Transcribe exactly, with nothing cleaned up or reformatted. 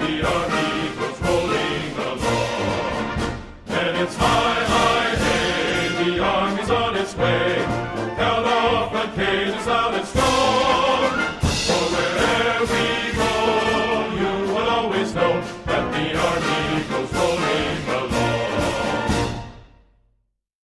the army goes rolling along. And it's high, high, hey, the army's on its way. Held off on cages loud and strong. For wherever we go, you will always know that the army goes